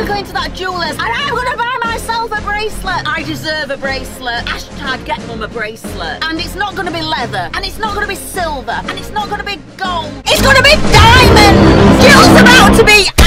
going to that jeweller's and I'm gonna buy myself a bracelet. I deserve a bracelet. Hashtag get mum a bracelet. And it's not gonna be leather, and it's not gonna be silver, and it's not gonna be gold. It's gonna be diamonds! Jill's about to be